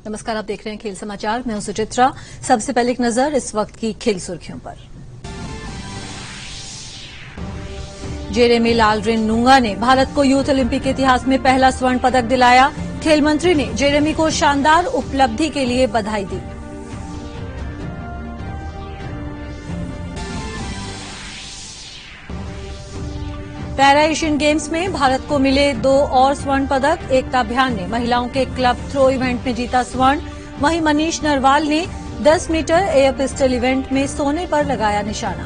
नमस्कार, आप देख रहे हैं खेल समाचार। मैं हूं सुचित्रा। सबसे पहले एक नजर इस वक्त की खेल सुर्खियों पर। जेरेमी लालरिनुंगा ने भारत को यूथ ओलंपिक के इतिहास में पहला स्वर्ण पदक दिलाया। खेल मंत्री ने जेरेमी को शानदार उपलब्धि के लिए बधाई दी। पैरा एशियन गेम्स में भारत को मिले 2 और स्वर्ण पदक। एकता भ्यान ने महिलाओं के क्लब थ्रो इवेंट में जीता स्वर्ण। वहीं मनीष नरवाल ने 10 मीटर एयर पिस्टल इवेंट में सोने पर लगाया निशाना।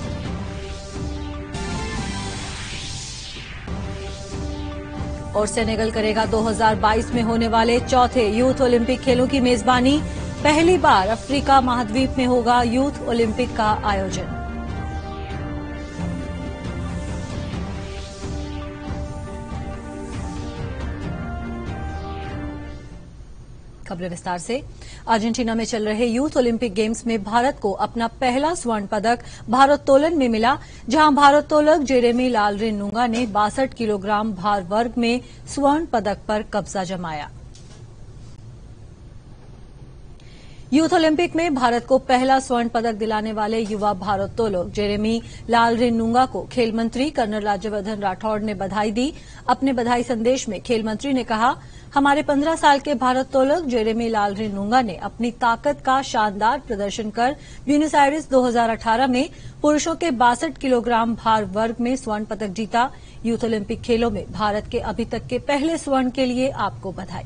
और सेनेगल करेगा 2022 में होने वाले चौथे यूथ ओलंपिक खेलों की मेजबानी। पहली बार अफ्रीका महाद्वीप में होगा यूथ ओलंपिक का आयोजन। खबरें विस्तार से। अर्जेंटीना में चल रहे यूथ ओलंपिक गेम्स में भारत को अपना पहला स्वर्ण पदक भारोत्तोलन में मिला, जहां भारोत्तोलक जेरेमी लालरिनुंगा ने 62 किलोग्राम भार वर्ग में स्वर्ण पदक पर कब्जा जमाया। यूथ ओलंपिक में भारत को पहला स्वर्ण पदक दिलाने वाले युवा भारोत्तोलक जेरेमी लालरिनुंगा को खेल मंत्री कर्नल राज्यवर्धन राठौड़ ने बधाई दी। अपने बधाई संदेश में खेल मंत्री ने कहा, हमारे 15 साल के भारोत्तोलक जेरेमी लालरिनुंगा ने अपनी ताकत का शानदार प्रदर्शन कर ब्यूनस आयर्स 2018 में पुरुषों के 62 किलोग्राम भार वर्ग में स्वर्ण पदक जीता। यूथ ओलंपिक खेलों में भारत के अभी तक के पहले स्वर्ण के लिए आपको बधाई।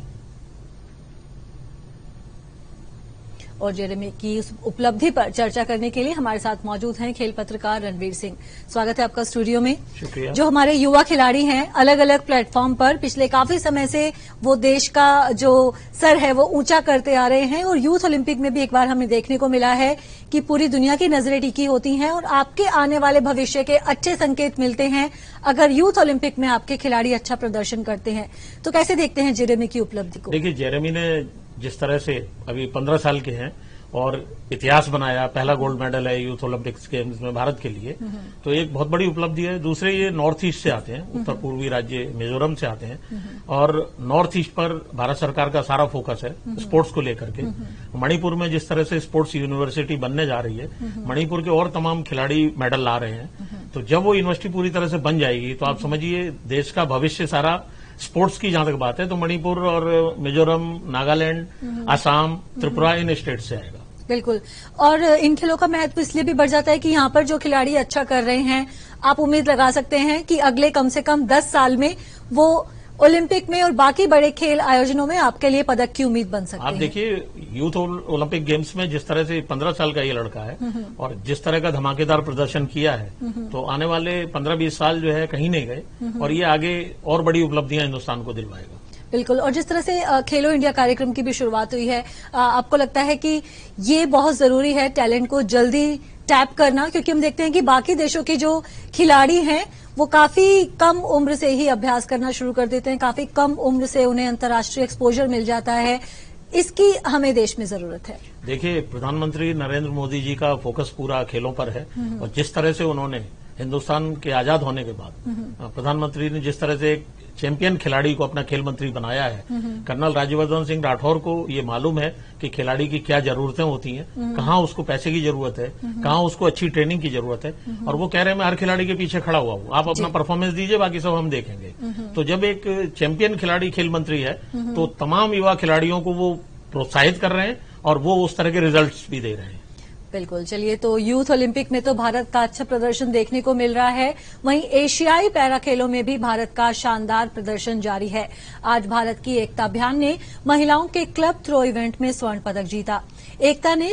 और जेरेमी की इस उपलब्धि पर चर्चा करने के लिए हमारे साथ मौजूद हैं खेल पत्रकार रणवीर सिंह। स्वागत है आपका स्टूडियो में। शुक्रिया। जो हमारे युवा खिलाड़ी हैं, अलग अलग प्लेटफॉर्म पर पिछले काफी समय से वो देश का जो सर है वो ऊंचा करते आ रहे हैं, और यूथ ओलंपिक में भी एक बार हमें देखने को मिला है कि पूरी दुनिया की नजरें टिकी होती हैं और आपके आने वाले भविष्य के अच्छे संकेत मिलते हैं अगर यूथ ओलंपिक में आपके खिलाड़ी अच्छा प्रदर्शन करते हैं। तो कैसे देखते हैं जेरेमी की उपलब्धि को? देखिए, जेरेमी ने जिस तरह से अभी 15 साल के हैं और इतिहास बनाया, पहला गोल्ड मेडल है यूथ ओलंपिक्स गेम्स में भारत के लिए, तो एक बहुत बड़ी उपलब्धि है। दूसरे, ये नॉर्थ ईस्ट से आते हैं, उत्तर पूर्वी राज्य मिजोरम से आते हैं, और नॉर्थ ईस्ट पर भारत सरकार का सारा फोकस है स्पोर्ट्स को लेकर के। मणिपुर में जिस तरह से स्पोर्ट्स यूनिवर्सिटी बनने जा रही है, मणिपुर के और तमाम खिलाड़ी मेडल ला रहे हैं। तो जब वो यूनिवर्सिटी पूरी तरह से बन जाएगी तो आप समझिए देश का भविष्य सारा स्पोर्ट्स की जहां तक बात है तो मणिपुर और मिजोरम, नागालैंड, असम, त्रिपुरा, इन स्टेट से आएगा। बिल्कुल। और इन खेलों का महत्व इसलिए भी बढ़ जाता है कि यहाँ पर जो खिलाड़ी अच्छा कर रहे हैं, आप उम्मीद लगा सकते हैं कि अगले कम से कम 10 साल में वो ओलंपिक में और बाकी बड़े खेल आयोजनों में आपके लिए पदक की उम्मीद बन सकती है। आप देखिए, यूथ ओलंपिक गेम्स में जिस तरह से 15 साल का ये लड़का है और जिस तरह का धमाकेदार प्रदर्शन किया है, तो आने वाले 15-20 साल जो है कहीं नहीं गए, और ये आगे और बड़ी उपलब्धियां हिंदुस्तान को दिलवाएगा। बिल्कुल। और जिस तरह से खेलो इंडिया कार्यक्रम की भी शुरुआत हुई है, आपको लगता है कि ये बहुत जरूरी है टैलेंट को जल्दी टैप करना? क्योंकि हम देखते हैं कि बाकी देशों के जो खिलाड़ी हैं वो काफी कम उम्र से ही अभ्यास करना शुरू कर देते हैं, काफी कम उम्र से उन्हें अंतर्राष्ट्रीय एक्सपोजर मिल जाता है। इसकी हमें देश में जरूरत है। देखिए, प्रधानमंत्री नरेंद्र मोदी जी का फोकस पूरा खेलों पर है, और जिस तरह से उन्होंने हिंदुस्तान के आजाद होने के बाद प्रधानमंत्री ने जिस तरह से एक चैंपियन खिलाड़ी को अपना खेल मंत्री बनाया है, कर्नल राज्यवर्धन सिंह राठौर को ये मालूम है कि खिलाड़ी की क्या जरूरतें होती हैं, कहाँ उसको पैसे की जरूरत है, कहाँ उसको अच्छी ट्रेनिंग की जरूरत है, और वो कह रहे हैं मैं हर खिलाड़ी के पीछे खड़ा हुआ हूँ, आप अपना परफॉर्मेंस दीजिए, बाकी सब हम देखेंगे। तो जब एक चैंपियन खिलाड़ी खेल मंत्री है तो तमाम युवा खिलाड़ियों को वो प्रोत्साहित कर रहे हैं और वो उस तरह के रिजल्ट्स भी दे रहे हैं। बिल्कुल। चलिए, तो यूथ ओलंपिक में तो भारत का अच्छा प्रदर्शन देखने को मिल रहा है, वहीं एशियाई पैरा खेलों में भी भारत का शानदार प्रदर्शन जारी है। आज भारत की एकता भ्यान ने महिलाओं के क्लब थ्रो इवेंट में स्वर्ण पदक जीता। एकता ने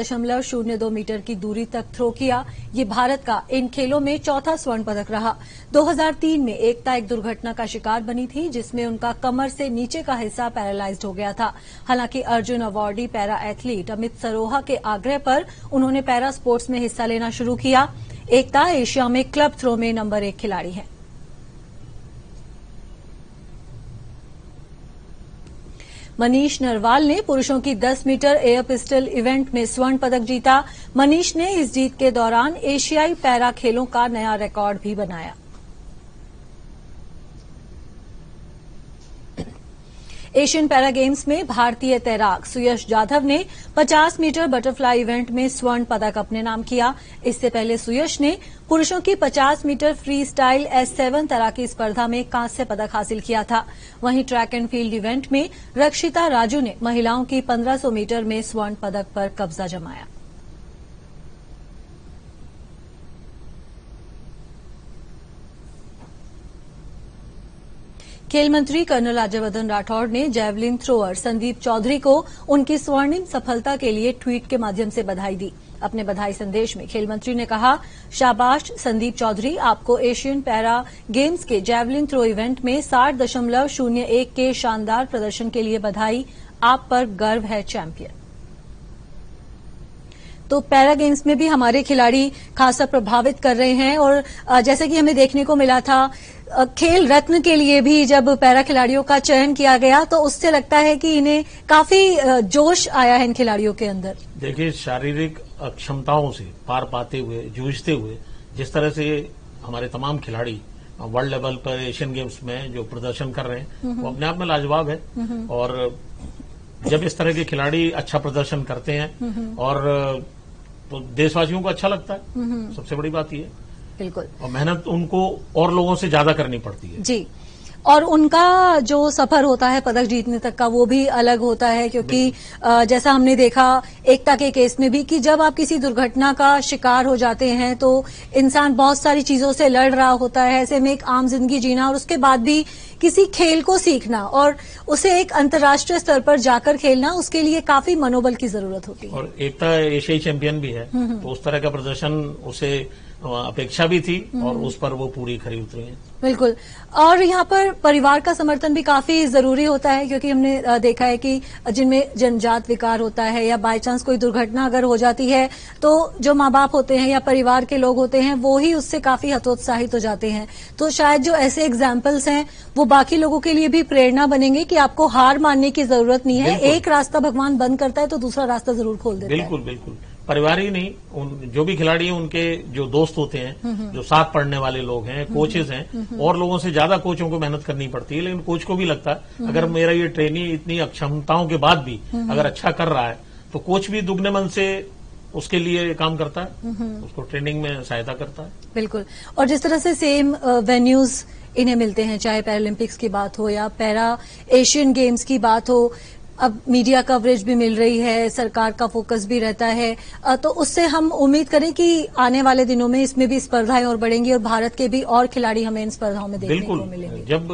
16.02 मीटर की दूरी तक थ्रो किया। ये भारत का इन खेलों में चौथा स्वर्ण पदक रहा। 2003 में एकता एक दुर्घटना का शिकार बनी थी, जिसमें उनका कमर से नीचे का हिस्सा पैरालाइज्ड हो गया था। हालांकि Arjun awardee para athlete Amit Saroha के आग्रह पर उन्होंने पैरा स्पोर्ट्स में हिस्सा लेना शुरू किया। एकता एशिया में क्लब थ्रो में नंबर 1 खिलाड़ी है। मनीष नरवाल ने पुरुषों की 10 मीटर एयर पिस्टल इवेंट में स्वर्ण पदक जीता। मनीष ने इस जीत के दौरान एशियाई पैरा खेलों का नया रिकॉर्ड भी बनाया। एशियन पैरा गेम्स में भारतीय तैराक सुयश जाधव ने 50 मीटर बटरफ्लाई इवेंट में स्वर्ण पदक अपने नाम किया। इससे पहले सुयश ने पुरुषों की 50 मीटर फ्री स्टाइल S7 तैराकी स्पर्धा में कांस्य पदक हासिल किया था। वहीं ट्रैक एंड फील्ड इवेंट में रक्षिता राजू ने महिलाओं की 1500 मीटर में स्वर्ण पदक पर कब्जा जमाया। खेल मंत्री कर्नल राज्यवर्धन राठौड़ ने जैवलिन थ्रोअर संदीप चौधरी को उनकी स्वर्णिम सफलता के लिए ट्वीट के माध्यम से बधाई दी। अपने बधाई संदेश में खेल मंत्री ने कहा, शाबाश संदीप चौधरी, आपको एशियन पैरा गेम्स के जैवलिन थ्रो इवेंट में 60.01 के शानदार प्रदर्शन के लिए बधाई। आप पर गर्व है चैंपियन। तो पैरा गेम्स में भी हमारे खिलाड़ी खासा प्रभावित कर रहे हैं और जैसे कि हमें देखने को मिला था, खेल रत्न के लिए भी जब पैरा खिलाड़ियों का चयन किया गया तो उससे लगता है कि इन्हें काफी जोश आया है इन खिलाड़ियों के अंदर। देखिए, शारीरिक अक्षमताओं से पार पाते हुए, जूझते हुए जिस तरह से हमारे तमाम खिलाड़ी वर्ल्ड लेवल पर एशियन गेम्स में जो प्रदर्शन कर रहे हैं वो अपने आप में लाजवाब है। और जब इस तरह के खिलाड़ी अच्छा प्रदर्शन करते हैं और तो देशवासियों को अच्छा लगता है, सबसे बड़ी बात ये है। बिल्कुल। और मेहनत उनको और लोगों से ज्यादा करनी पड़ती है जी। और उनका जो सफर होता है पदक जीतने तक का वो भी अलग होता है, क्योंकि जैसा हमने देखा एकता के केस में भी कि जब आप किसी दुर्घटना का शिकार हो जाते हैं तो इंसान बहुत सारी चीजों से लड़ रहा होता है। ऐसे में एक आम जिंदगी जीना और उसके बाद भी किसी खेल को सीखना और उसे एक अंतर्राष्ट्रीय स्तर पर जाकर खेलना, उसके लिए काफी मनोबल की जरूरत होती है। और एकता एशियाई चैंपियन भी है तो उस तरह का प्रदर्शन उसे अपेक्षा भी थी और उस पर वो पूरी खरी उतरी है। बिल्कुल। और यहाँ पर परिवार का समर्थन भी काफी जरूरी होता है, क्योंकि हमने देखा है कि जिनमें जन्मजात विकार होता है या बाय चांस कोई दुर्घटना अगर हो जाती है तो जो माँ बाप होते हैं या परिवार के लोग होते हैं वो ही उससे काफी हतोत्साहित हो जाते हैं। तो शायद जो ऐसे एग्जाम्पल्स हैं वो बाकी लोगों के लिए भी प्रेरणा बनेंगे कि आपको हार मानने की जरूरत नहीं है। एक रास्ता भगवान बंद करता है तो दूसरा रास्ता जरूर खोल देता है। बिल्कुल बिल्कुल। परिवार ही नहीं, जो भी खिलाड़ी हैं उनके जो दोस्त होते हैं, जो साथ पढ़ने वाले लोग हैं, कोचेज हैं, और लोगों से ज्यादा कोचों को मेहनत करनी पड़ती है। लेकिन कोच को भी लगता है अगर मेरा ये ट्रेनी इतनी अक्षमताओं के बाद भी अगर अच्छा कर रहा है तो कोच भी दुगने मन से उसके लिए काम करता है, उसको ट्रेनिंग में सहायता करता है। बिल्कुल। और जिस तरह से सेम वेन्यूज इन्हें मिलते हैं, चाहे पैरालंपिक्स की बात हो या पैरा एशियन गेम्स की बात हो, अब मीडिया कवरेज भी मिल रही है, सरकार का फोकस भी रहता है, तो उससे हम उम्मीद करें कि आने वाले दिनों में इसमें भी स्पर्धाएं और बढ़ेंगी और भारत के भी और खिलाड़ी हमें इन स्पर्धाओं में देखने को मिलेंगे। जब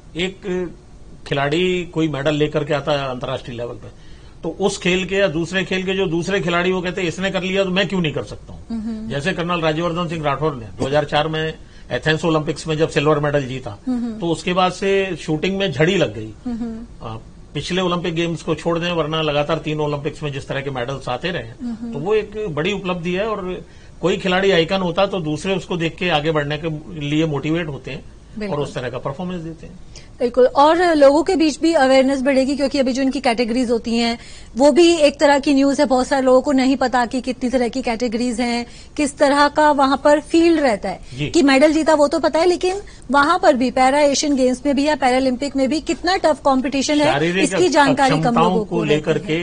एक खिलाड़ी कोई मेडल लेकर के आता है अंतर्राष्ट्रीय लेवल पे तो उस खेल के या दूसरे खेल के जो दूसरे खिलाड़ी वो कहते हैं इसने कर लिया तो मैं क्यों नहीं कर सकता हूं। जैसे कर्नल राज्यवर्धन सिंह राठौड़ ने 2004 में एथेंस ओलंपिक्स में जब सिल्वर मेडल जीता तो उसके बाद से शूटिंग में झड़ी लग गई। पिछले ओलंपिक गेम्स को छोड़ दें, वरना लगातार 3 ओलंपिक्स में जिस तरह के मेडल्स आते रहे तो वो एक बड़ी उपलब्धि है। और कोई खिलाड़ी आइकन होता तो दूसरे उसको देख के आगे बढ़ने के लिए मोटिवेट होते हैं और उस तरह का परफॉर्मेंस देते हैं। बिल्कुल। और लोगों के बीच भी अवेयरनेस बढ़ेगी, क्योंकि अभी जो इनकी कैटेगरीज होती हैं वो भी एक तरह की न्यूज है। बहुत सारे लोगों को नहीं पता कि कितनी तरह की कैटेगरीज हैं, किस तरह का वहां पर फील्ड रहता है। कि मेडल जीता वो तो पता है, लेकिन वहां पर भी पैरा एशियन गेम्स में भी या पैरालंपिक में भी कितना टफ कंपटीशन है, इसकी जानकारी कम लोगों को लेकर के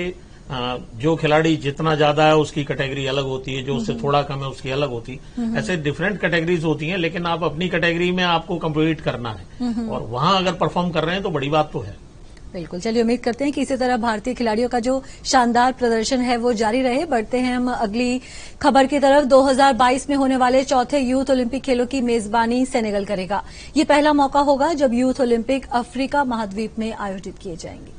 जो खिलाड़ी जितना ज्यादा है उसकी कैटेगरी अलग होती है, जो उससे थोड़ा कम है उसकी अलग होती है। ऐसे डिफरेंट कैटेगरीज होती हैं, लेकिन आप अपनी कैटेगरी में आपको कम्पीट करना है और वहां अगर परफॉर्म कर रहे हैं तो बड़ी बात तो है। बिल्कुल। चलिए, उम्मीद करते हैं कि इसी तरह भारतीय खिलाड़ियों का जो शानदार प्रदर्शन है वो जारी रहे। बढ़ते हैं हम अगली खबर की तरफ। 2022 में होने वाले चौथे यूथ ओलंपिक खेलों की मेजबानी सेनेगल करेगा। ये पहला मौका होगा जब यूथ ओलंपिक अफ्रीका महाद्वीप में आयोजित किए जाएंगे।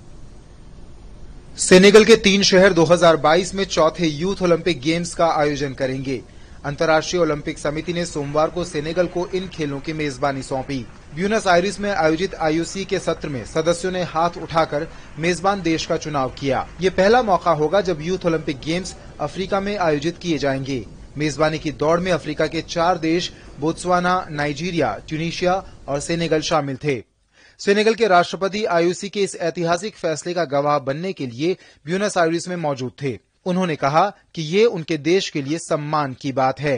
सेनेगल के 3 शहर 2022 में चौथे यूथ ओलंपिक गेम्स का आयोजन करेंगे। अंतर्राष्ट्रीय ओलंपिक समिति ने सोमवार को सेनेगल को इन खेलों की मेजबानी सौंपी। ब्यूनस आयरिस में आयोजित आईओसी के सत्र में सदस्यों ने हाथ उठाकर मेजबान देश का चुनाव किया। ये पहला मौका होगा जब यूथ ओलंपिक गेम्स अफ्रीका में आयोजित किए जाएंगे। मेजबानी की दौड़ में अफ्रीका के 4 देश बोत्सवाना, नाइजीरिया, ट्यूनीशिया और सेनेगल शामिल थे। सेनेगल के राष्ट्रपति आईओसी के इस ऐतिहासिक फैसले का गवाह बनने के लिए ब्यूनस आयरिस में मौजूद थे। उन्होंने कहा कि ये उनके देश के लिए सम्मान की बात है।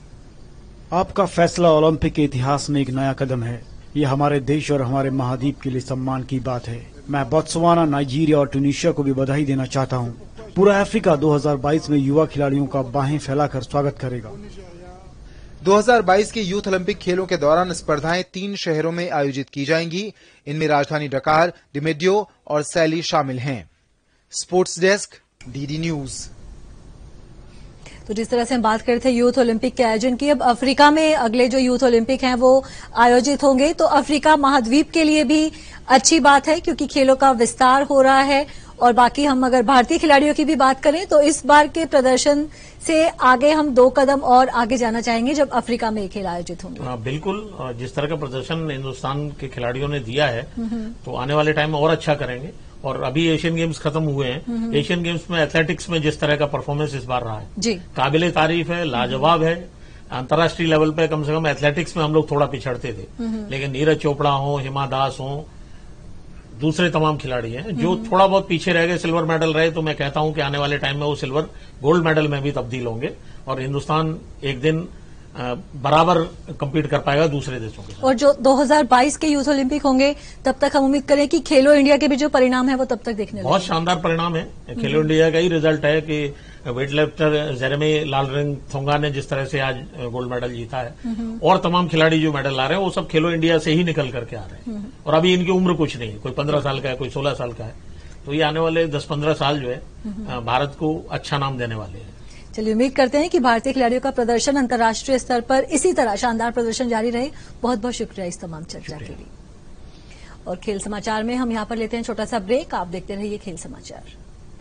आपका फैसला ओलंपिक के इतिहास में एक नया कदम है। ये हमारे देश और हमारे महाद्वीप के लिए सम्मान की बात है। मैं बोत्सवाना, नाइजीरिया और ट्यूनीशिया को भी बधाई देना चाहता हूं। पूरा अफ्रीका 2022 में युवा खिलाड़ियों का बाहें फैलाकर स्वागत करेगा। 2022 के यूथ ओलंपिक खेलों के दौरान स्पर्धाएं 3 शहरों में आयोजित की जाएंगी। इनमें राजधानी डकार, डिमेडियो और सैली शामिल हैं। Sports desk, DD news. तो जिस तरह से हम बात कर रहे थे यूथ ओलंपिक के आयोजन की, अब अफ्रीका में अगले जो यूथ ओलंपिक हैं वो आयोजित होंगे, तो अफ्रीका महाद्वीप के लिए भी अच्छी बात है क्योंकि खेलों का विस्तार हो रहा है। और बाकी हम अगर भारतीय खिलाड़ियों की भी बात करें तो इस बार के प्रदर्शन से आगे हम 2 कदम और आगे जाना चाहेंगे जब अफ्रीका में ये खेल आयोजित होंगे। हाँ, बिल्कुल। जिस तरह का प्रदर्शन हिंदुस्तान के खिलाड़ियों ने दिया है तो आने वाले टाइम में और अच्छा करेंगे। और अभी एशियन गेम्स खत्म हुए हैं। एशियन गेम्स में एथलेटिक्स में जिस तरह का परफॉर्मेंस इस बार रहा है जी, काबिले तारीफ है, लाजवाब है। अंतर्राष्ट्रीय लेवल पे कम से कम एथलेटिक्स में हम लोग थोड़ा पिछड़ते थे, लेकिन नीरज चोपड़ा हो, हिमा दास हो, दूसरे तमाम खिलाड़ी हैं जो थोड़ा बहुत पीछे रह गए, सिल्वर मेडल रहे, तो मैं कहता हूं कि आने वाले टाइम में वो सिल्वर गोल्ड मेडल में भी तब्दील होंगे और हिंदुस्तान एक दिन बराबर कम्पीट कर पाएगा दूसरे देशों के साथ। और जो 2022 के यूथ ओलंपिक होंगे तब तक हम उम्मीद करें कि खेलो इंडिया के भी जो परिणाम है वो तब तक देखने बहुत शानदार परिणाम है। खेलो इंडिया का ही रिजल्ट है कि weight lifter Jeremy Lalrinnunga ने जिस तरह से आज गोल्ड मेडल जीता है और तमाम खिलाड़ी जो मेडल ला रहे हैं वो सब खेलो इंडिया से ही निकल करके आ रहे हैं। और अभी इनकी उम्र कुछ नहीं है, कोई 15 साल का है, कोई 16 साल का है। तो ये आने वाले 10-15 साल जो है भारत को अच्छा नाम देने वाले हैं। चलिए उम्मीद करते हैं कि भारतीय खिलाड़ियों का प्रदर्शन अंतर्राष्ट्रीय स्तर पर इसी तरह शानदार प्रदर्शन जारी रहे। बहुत बहुत शुक्रिया इस तमाम चर्चा के लिए। और खेल समाचार में हम यहाँ पर लेते हैं छोटा सा ब्रेक। आप देखते रहिए खेल समाचार।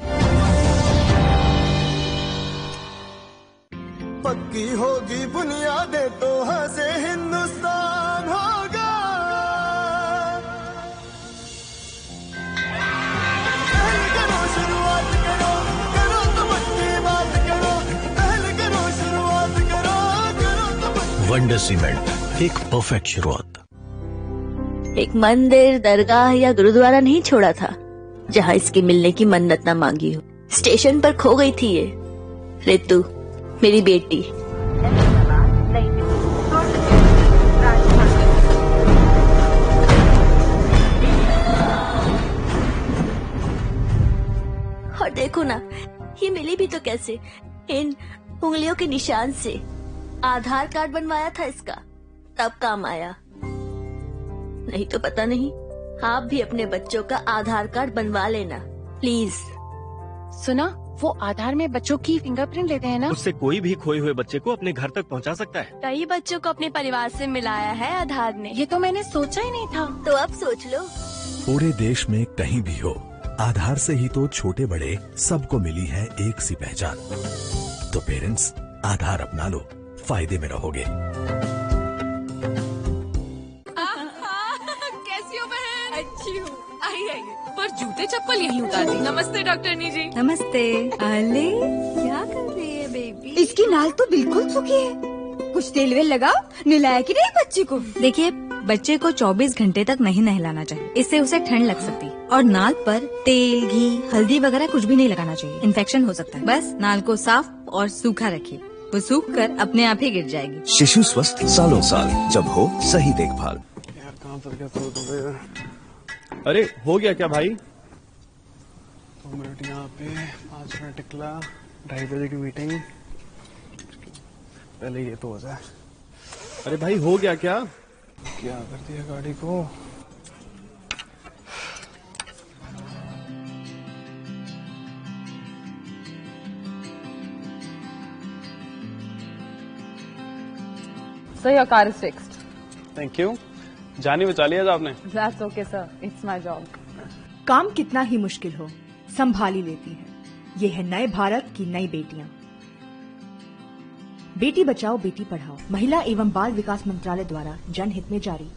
पक्की होगी बुनियादें तो हंसे हिंदुस्तान होगा। पहले करो शुरुआत करो, करो तो पक्की बात करो। पहले करो शुरुआत करो, करो तो पक्की। वंडर सीमेंट, एक परफेक्ट शुरुआत। एक मंदिर, दरगाह या गुरुद्वारा नहीं छोड़ा था जहाँ इसकी मिलने की मन्नत न मांगी हो। स्टेशन पर खो गई थी ये रितु, मेरी बेटी। और देखो ना, ये मिली भी तो कैसे, इन उंगलियों के निशान से। आधार कार्ड बनवाया था इसका, तब काम आया। नहीं तो पता नहीं। आप भी अपने बच्चों का आधार कार्ड बनवा लेना प्लीज। सुना, वो आधार में बच्चों की फिंगरप्रिंट लेते हैं ना। उससे कोई भी खोए हुए बच्चे को अपने घर तक पहुंचा सकता है। कई बच्चों को अपने परिवार से मिलाया है आधार ने। ये तो मैंने सोचा ही नहीं था। तो अब सोच लो। पूरे देश में कहीं भी हो, आधार से ही तो छोटे बड़े सबको मिली है एक सी पहचान। तो पेरेंट्स, आधार अपना लो, फायदे में रहोगे। कैसी हो बहन? अच्छी हूँ। आइए, पर जूते चप्पल यहीं उतार दी। नमस्ते डॉक्टरनी जी। नमस्ते। अले, क्या कर रही है बेबी? इसकी नाल तो बिल्कुल सूखी है, कुछ तेल वेल लगाओ, नहलाया कि नहीं बच्ची को? देखिए, बच्चे को 24 घंटे तक नहीं नहलाना चाहिए, इससे उसे ठंड लग सकती है। और नाल पर तेल, घी, हल्दी वगैरह कुछ भी नहीं लगाना चाहिए, इन्फेक्शन हो सकता है। बस नाल को साफ और सूखा रखिए, वो सूख कर अपने आप ही गिर जाएगी। शिशु स्वस्थ सालों साल, जब हो सही देखभाल। अरे हो गया क्या भाई? 2 मिनट यहाँ पे, 5 मिनट टिकला, 2:30 बजे की मीटिंग। पहले ये तो हो जाए। अरे भाई हो गया क्या? क्या कर दिया गाड़ी को? So your car is fixed. Thank you. जानी बचा लिया था आपने। That's okay sir. It's my job. काम कितना ही मुश्किल हो, संभाली लेती है। ये है नए भारत की नई बेटियां। बेटी बचाओ बेटी पढ़ाओ, महिला एवं बाल विकास मंत्रालय द्वारा जनहित में जारी।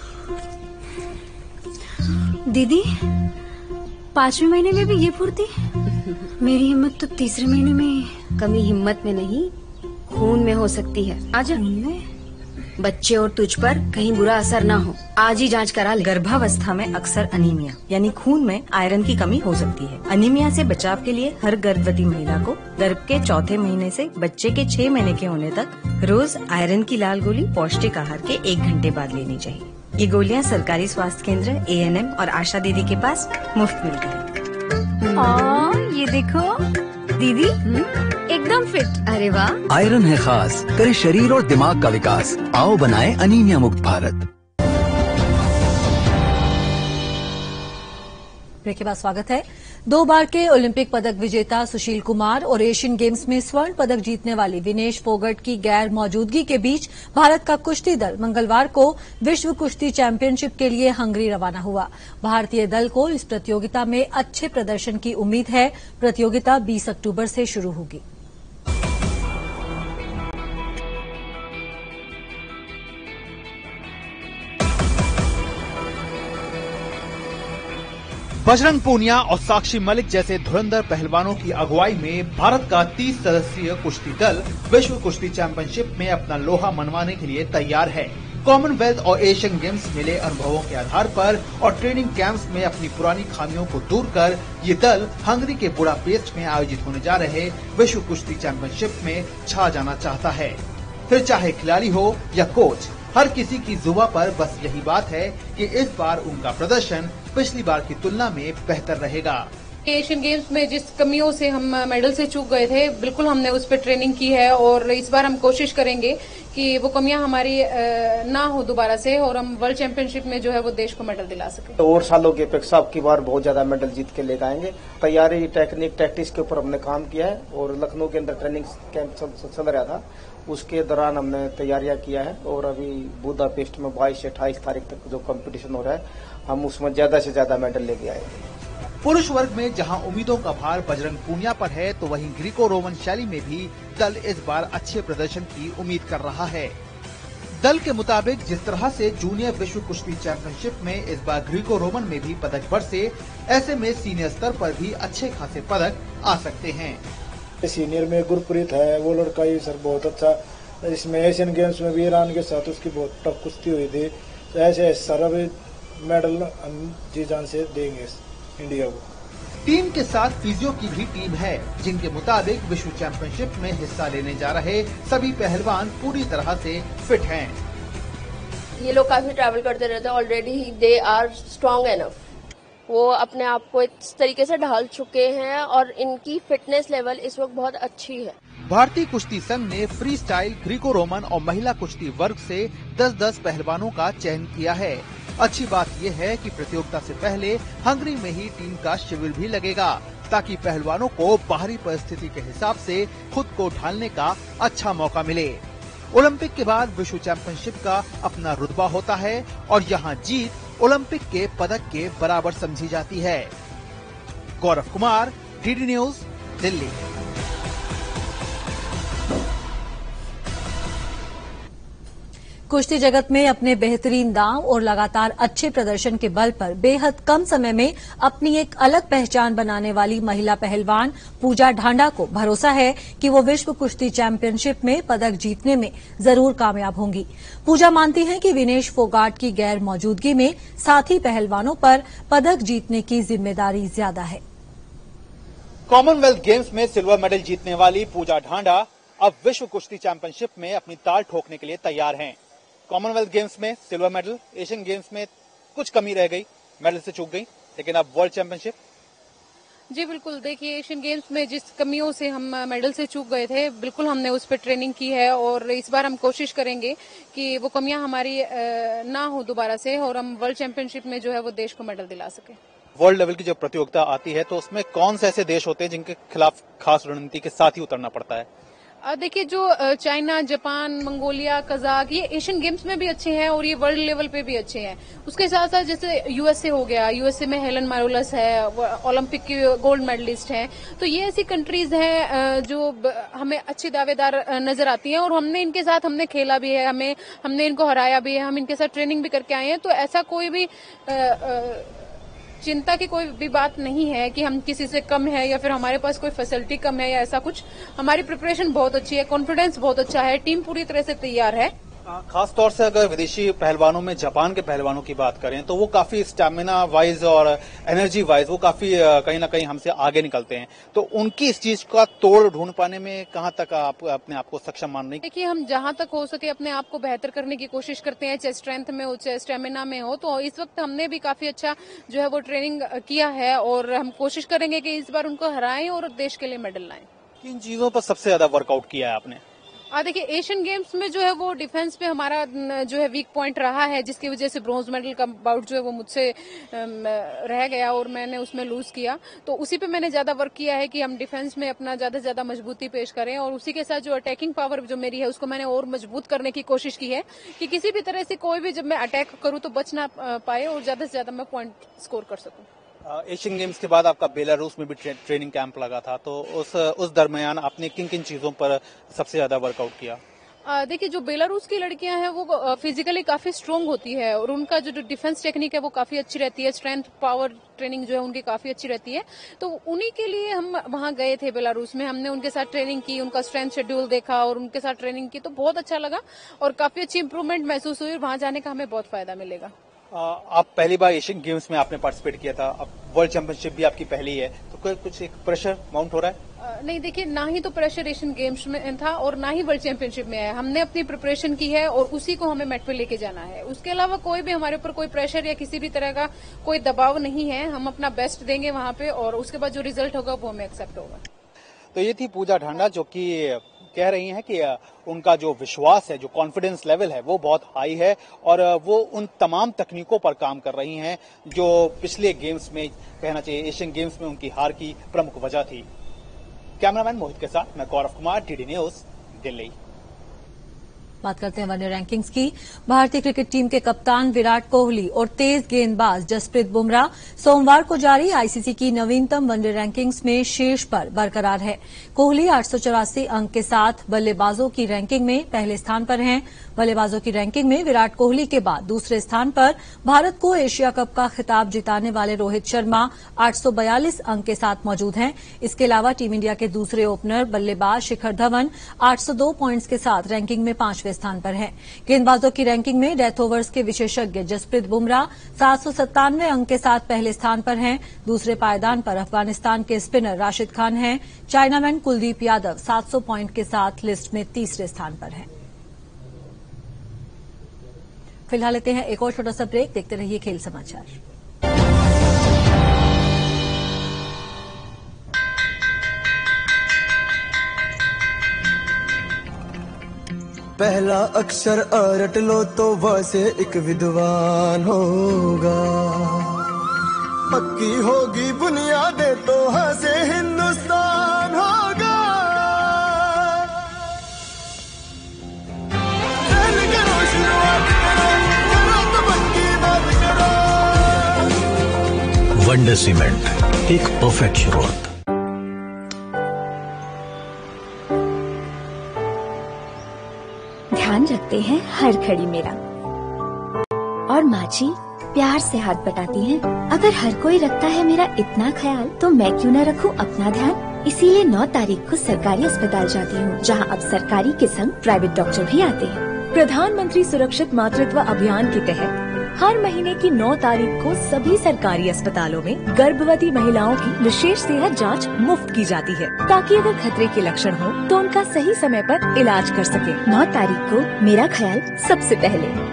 दीदी, 5वें महीने में भी ये फुर्ती? मेरी हिम्मत तो 3रे महीने में। कमी हिम्मत में नहीं, खून में हो सकती है। आज में बच्चे और तुझ पर कहीं बुरा असर ना हो, आज ही जांच करा ले। गर्भावस्था में अक्सर अनीमिया यानी खून में आयरन की कमी हो सकती है। अनीमिया से बचाव के लिए हर गर्भवती महिला को गर्भ के 4थे महीने से बच्चे के 6 महीने के होने तक रोज आयरन की लाल गोली पौष्टिक आहार के 1 घंटे बाद लेनी चाहिए। ये गोलियां सरकारी स्वास्थ्य केंद्र, ANM और आशा दीदी के पास मुफ्त मिलती है। ये देखो दीदी एकदम फिट। अरे वाह। आयरन है खास, करे शरीर और दिमाग का विकास। आओ बनाए अनीमिया मुक्त भारत। ब्रेक के बाद स्वागत है। 2 बार के ओलंपिक पदक विजेता सुशील कुमार और एशियन गेम्स में स्वर्ण पदक जीतने वाली विनेश फोगाट की गैर मौजूदगी के बीच भारत का कुश्ती दल मंगलवार को विश्व कुश्ती चैंपियनशिप के लिए हंगरी रवाना हुआ। भारतीय दल को इस प्रतियोगिता में अच्छे प्रदर्शन की उम्मीद है। प्रतियोगिता 20 अक्टूबर से शुरू होगी। बजरंग पूनिया और साक्षी मलिक जैसे धुरंधर पहलवानों की अगुवाई में भारत का 30 सदस्यीय कुश्ती दल विश्व कुश्ती चैंपियनशिप में अपना लोहा मनवाने के लिए तैयार है। कॉमनवेल्थ और एशियन गेम्स मिले अनुभवों के आधार पर और ट्रेनिंग कैंप्स में अपनी पुरानी खामियों को दूर कर ये दल हंगरी के बुडापेस्ट में आयोजित होने जा रहे विश्व कुश्ती चैंपियनशिप में छा जाना चाहता है। फिर चाहे खिलाड़ी हो या कोच, हर किसी की जुबां पर बस यही बात है कि इस बार उनका प्रदर्शन पिछली बार की तुलना में बेहतर रहेगा। एशियन गेम्स में जिस कमियों से हम मेडल से चूक गए थे, बिल्कुल हमने उस पर ट्रेनिंग की है और इस बार हम कोशिश करेंगे कि वो कमियां हमारी ना हो दोबारा से और हम वर्ल्ड चैंपियनशिप में जो है वो देश को मेडल दिला सके। तो और सालों की अपेक्षा अब की बार बहुत ज्यादा मेडल जीत के लेकर आएंगे। तैयारी, टेक्निक, टैक्टिक्स के ऊपर हमने काम किया है और लखनऊ के अंदर ट्रेनिंग कैंप चल रहा था, उसके दौरान हमने तैयारियां किया है और अभी बुडापेस्ट में 22 से 28 तारीख तक जो कंपटीशन हो रहा है, हम उसमें ज्यादा से ज्यादा मेडल लेके आएंगे। पुरुष वर्ग में जहां उम्मीदों का भार बजरंग पूनिया पर है, तो वहीं ग्रीको रोमन शैली में भी दल इस बार अच्छे प्रदर्शन की उम्मीद कर रहा है। दल के मुताबिक जिस तरह से जूनियर विश्व कुश्ती चैंपियनशिप में इस बार ग्रीको रोमन में भी पदक बरसे, ऐसे में सीनियर स्तर पर भी अच्छे खासे पदक आ सकते हैं। सीनियर में गुरप्रीत है, वो लड़का ही सर बहुत अच्छा, इसमें एशियन गेम्स में भी ईरान के साथ उसकी बहुत टफ कुश्ती हुई थी। ऐसे सारा भी मेडल हम जी जान से देंगे इंडिया को। टीम के साथ फिजियो की भी टीम है, जिनके मुताबिक विश्व चैंपियनशिप में हिस्सा लेने जा रहे सभी पहलवान पूरी तरह से फिट हैं। ये लोग काफी ट्रैवल करते रहते हैं, already they are strong enough. वो अपने आप को इस तरीके से ढाल चुके हैं और इनकी फिटनेस लेवल इस वक्त बहुत अच्छी है। भारतीय कुश्ती संघ ने फ्री स्टाइल, ग्रीको रोमन और महिला कुश्ती वर्ग से 10-10 पहलवानों का चयन किया है। अच्छी बात यह है कि प्रतियोगिता से पहले हंगरी में ही टीम का शिविर भी लगेगा, ताकि पहलवानों को बाहरी परिस्थिति के हिसाब से खुद को ढालने का अच्छा मौका मिले। ओलंपिक के बाद विश्व चैंपियनशिप का अपना रुतबा होता है और यहाँ जीत ओलंपिक के पदक के बराबर समझी जाती है। Gaurav Kumar, DD news, Delhi. कुश्ती जगत में अपने बेहतरीन दांव और लगातार अच्छे प्रदर्शन के बल पर बेहद कम समय में अपनी एक अलग पहचान बनाने वाली महिला पहलवान पूजा ढांडा को भरोसा है कि वो विश्व कुश्ती चैंपियनशिप में पदक जीतने में जरूर कामयाब होंगी। पूजा मानती हैं कि विनेश फोगाट की गैर मौजूदगी में साथी पहलवानों पर पदक जीतने की जिम्मेदारी ज्यादा है। कॉमनवेल्थ गेम्स में सिल्वर मेडल जीतने वाली पूजा ढांडा अब विश्व कुश्ती चैंपियनशिप में अपनी ताल ठोकने के लिए तैयार हैं। कॉमनवेल्थ गेम्स में सिल्वर मेडल, एशियन गेम्स में कुछ कमी रह गई, मेडल से चूक गई, लेकिन अब वर्ल्ड चैंपियनशिप। जी बिल्कुल, देखिए एशियन गेम्स में जिस कमियों से हम मेडल से चूक गए थे, बिल्कुल हमने उस पर ट्रेनिंग की है और इस बार हम कोशिश करेंगे कि वो कमियां हमारी ना हो दोबारा से और हम वर्ल्ड चैंपियनशिप में जो है वो देश को मेडल दिला सके। वर्ल्ड लेवल की जब प्रतियोगिता आती है तो उसमें कौन से ऐसे देश होते हैं जिनके खिलाफ खास रणनीति के साथ ही उतरना पड़ता है? देखिए जो चाइना, जापान, मंगोलिया, कजाक, ये एशियन गेम्स में भी अच्छे हैं और ये वर्ल्ड लेवल पे भी अच्छे हैं। उसके साथ साथ जैसे यूएसए हो गया, यूएसए में हेलन मारोलस है, ओलंपिक की गोल्ड मेडलिस्ट हैं। तो ये ऐसी कंट्रीज हैं जो हमें अच्छी दावेदार नजर आती हैं और हमने खेला भी है, हमने इनको हराया भी है, हम इनके साथ ट्रेनिंग भी करके आए हैं। तो ऐसा कोई भी चिंता की कोई भी बात नहीं है कि हम किसी से कम है या फिर हमारे पास कोई फैसिलिटी कम है या ऐसा कुछ। हमारी प्रिपरेशन बहुत अच्छी है, कॉन्फिडेंस बहुत अच्छा है, टीम पूरी तरह से तैयार है। खास तौर से अगर विदेशी पहलवानों में जापान के पहलवानों की बात करें तो वो काफी स्टैमिना वाइज और एनर्जी वाइज वो काफी कहीं ना कहीं हमसे आगे निकलते हैं, तो उनकी इस चीज का तोड़ ढूंढ पाने में कहां तक आप अपने आप को सक्षम मान रही? देखिए, हम जहां तक हो सके अपने आप को बेहतर करने की कोशिश करते हैं, चाहे स्ट्रेंथ में हो चाहे स्टेमिना में हो। तो इस वक्त हमने भी काफी अच्छा जो है वो ट्रेनिंग किया है और हम कोशिश करेंगे कि इस बार उनको हराएं और देश के लिए मेडल लाएं। किन चीजों पर सबसे ज्यादा वर्कआउट किया है आपने? देखिए, एशियन गेम्स में जो है वो डिफेंस पे हमारा जो है वीक पॉइंट रहा है, जिसकी वजह से ब्रॉन्ज मेडल का बाउट जो है वो मुझसे रह गया और मैंने उसमें लूज किया। तो उसी पे मैंने ज्यादा वर्क किया है कि हम डिफेंस में अपना ज्यादा से ज्यादा मजबूती पेश करें और उसी के साथ जो अटैकिंग पावर जो मेरी है उसको मैंने और मजबूत करने की कोशिश की है कि किसी भी तरह से कोई भी जब मैं अटैक करूं तो बच ना पाए और ज्यादा से ज्यादा मैं पॉइंट स्कोर कर सकूं। एशियन गेम्स के बाद आपका बेलारूस में भी ट्रेनिंग कैंप लगा था, तो उस दरमियान आपने किन किन चीजों पर सबसे ज्यादा वर्कआउट किया? देखिए, जो बेलारूस की लड़कियां हैं वो फिजिकली काफी स्ट्रांग होती है और उनका जो डिफेंस टेक्निक है वो काफी अच्छी रहती है, स्ट्रेंथ पावर ट्रेनिंग जो है उनकी काफी अच्छी रहती है। तो उन्हीं के लिए हम वहां गए थे बेलारूस में, हमने उनके साथ ट्रेनिंग की, उनका स्ट्रेंथ शेड्यूल देखा और उनके साथ ट्रेनिंग की, तो बहुत अच्छा लगा और काफी अच्छी इंप्रूवमेंट महसूस हुई और वहां जाने का हमें बहुत फायदा मिलेगा। आप पहली बार एशियन गेम्स में आपने पार्टिसिपेट किया था, अब वर्ल्ड चैंपियनशिप भी आपकी पहली है, तो कुछ एक प्रेशर माउंट हो रहा है? नहीं, देखिए, ना ही तो प्रेशर एशियन गेम्स में था और ना ही वर्ल्ड चैंपियनशिप में है। हमने अपनी प्रिपरेशन की है और उसी को हमें मैट पे लेके जाना है। उसके अलावा कोई भी हमारे ऊपर कोई प्रेशर या किसी भी तरह का कोई दबाव नहीं है। हम अपना बेस्ट देंगे वहां पे और उसके बाद जो रिजल्ट होगा वो हमें एक्सेप्ट होगा। तो ये थी पूजा ढांडा जो कि कह रही हैं कि उनका जो विश्वास है, जो कॉन्फिडेंस लेवल है वो बहुत हाई है और वो उन तमाम तकनीकों पर काम कर रही हैं जो पिछले गेम्स में, कहना चाहिए एशियन गेम्स में, उनकी हार की प्रमुख वजह थी। कैमरामैन मोहित के साथ मैं गौरव कुमार, टीडी न्यूज, दिल्ली। बात करते हैं वनडे रैंकिंग्स की। भारतीय क्रिकेट टीम के कप्तान विराट कोहली और तेज गेंदबाज जसप्रीत बुमराह सोमवार को जारी आईसीसी की नवीनतम वनडे रैंकिंग्स में शीर्ष पर बरकरार है। कोहली 884 अंक के साथ बल्लेबाजों की रैंकिंग में पहले स्थान पर हैं। बल्लेबाजों की रैंकिंग में विराट कोहली के बाद दूसरे स्थान पर भारत को एशिया कप का खिताब जिताने वाले रोहित शर्मा 842 अंक के साथ मौजूद हैं। इसके अलावा टीम इंडिया के दूसरे ओपनर बल्लेबाज शिखर धवन 802 पॉइंट्स के साथ रैंकिंग में 5वें स्थान पर है। गेंदबाजों की रैंकिंग में डेथ ओवर्स के विशेषज्ञ जसप्रीत बुमराह 797 अंक के साथ पहले स्थान पर हैं। दूसरे पायदान पर अफगानिस्तान के स्पिनर राशिद खान हैं। चाइनामैन कुलदीप यादव 700 पॉइंट के साथ लिस्ट में तीसरे स्थान पर हैं। फिलहाल लेते हैं एक और छोटा सा ब्रेक, देखते रहिए खेल समाचार। पहला अक्षर रट लो तो वह से एक विद्वान होगा, पक्की होगी बुनियादें तो हाँ से हिंदुस्तान होगा। पहले करो शुरुआत करो तो पक्की बात करो। वंडर सीमेंट, एक परफेक्ट शुरुआत। ध्यान रखते हैं हर घड़ी मेरा, और माँ जी प्यार से हाथ बटाती हैं। अगर हर कोई रखता है मेरा इतना ख्याल, तो मैं क्यों न रखूं अपना ध्यान। इसीलिए 9 तारीख को सरकारी अस्पताल जाती हूँ, जहाँ अब सरकारी के संग प्राइवेट डॉक्टर भी आते हैं। प्रधानमंत्री सुरक्षित मातृत्व अभियान के तहत हर महीने की 9 तारीख को सभी सरकारी अस्पतालों में गर्भवती महिलाओं की विशेष सेहत जांच मुफ्त की जाती है, ताकि अगर खतरे के लक्षण हो तो उनका सही समय पर इलाज कर सके। 9 तारीख को मेरा ख्याल सबसे पहले।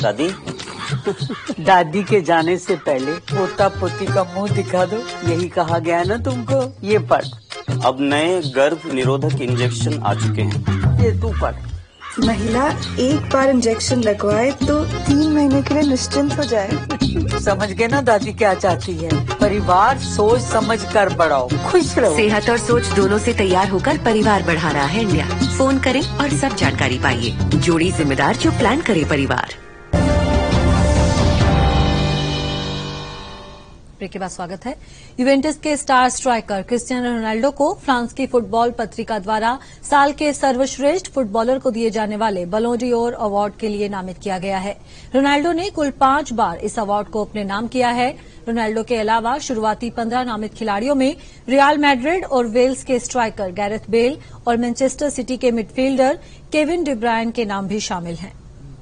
दादी दादी के जाने से पहले पोता पोती का मुंह दिखा दो, यही कहा गया है ना तुमको। ये पढ़। अब नए गर्भ निरोधक इंजेक्शन आ चुके हैं। ये तू पढ़। महिला एक बार इंजेक्शन लगवाए तो 3 महीने के लिए निश्चिंत हो जाए। समझ गए ना दादी क्या चाहती है। परिवार सोच समझ कर बढ़ाओ, खुश रहो। सेहत और सोच दोनों से तैयार होकर परिवार बढ़ा रहा है इंडिया। फोन करें और सब जानकारी पाइए। जोड़ी जिम्मेदार जो प्लान करे परिवार। ब्रेक के बाद स्वागत है। यूवेंटस के स्टार स्ट्राइकर क्रिस्टियानो रोनाल्डो को फ्रांस की फुटबॉल पत्रिका द्वारा साल के सर्वश्रेष्ठ फुटबॉलर को दिए जाने वाले बलों ड'ओर अवार्ड के लिए नामित किया गया है। रोनाल्डो ने कुल 5 बार इस अवार्ड को अपने नाम किया है। रोनाल्डो के अलावा शुरुआती 15 नामित खिलाड़ियों में रियल मैड्रिड और वेल्स के स्ट्राइकर गैरेथ बेल और मैनचेस्टर सिटी के मिडफील्डर केविन डी ब्रुयने के नाम भी शामिल हैं।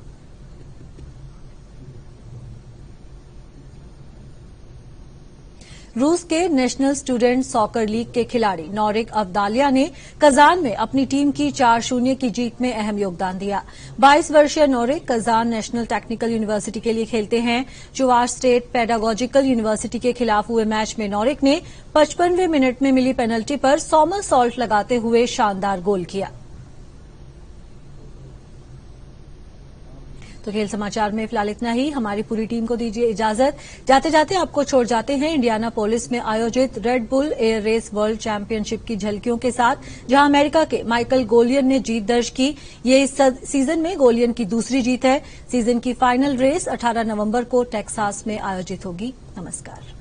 रूस के नेशनल स्टूडेंट सॉकर लीग के खिलाड़ी नोरिक अब्दालिया ने कजान में अपनी टीम की 4-0 की जीत में अहम योगदान दिया। 22 वर्षीय Norik Kazan national technical university के लिए खेलते हैं। चुवाश स्टेट पेडागोजिकल यूनिवर्सिटी के खिलाफ हुए मैच में नोरिक ने 55वें मिनट में मिली पेनल्टी पर सॉमरसॉल्ट लगाते हुए शानदार गोल किया। तो खेल समाचार में फिलहाल इतना ही। हमारी पूरी टीम को दीजिए इजाजत। जाते जाते आपको छोड़ जाते हैं इंडियानापोलिस में आयोजित Red Bull air race world championship की झलकियों के साथ, जहां अमेरिका के माइकल गोलियन ने जीत दर्ज की। ये इस सीजन में गोलियन की दूसरी जीत है। सीजन की फाइनल रेस 18 नवंबर को टेक्सास में आयोजित होगी। नमस्कार।